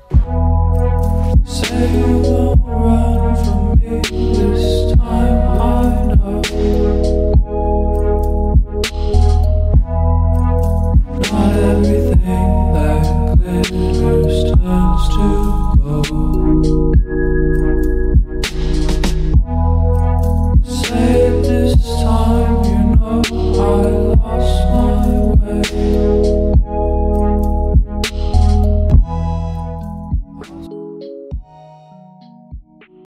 Say you won't run from me this time, I know. Not everything that glitters turns to gold.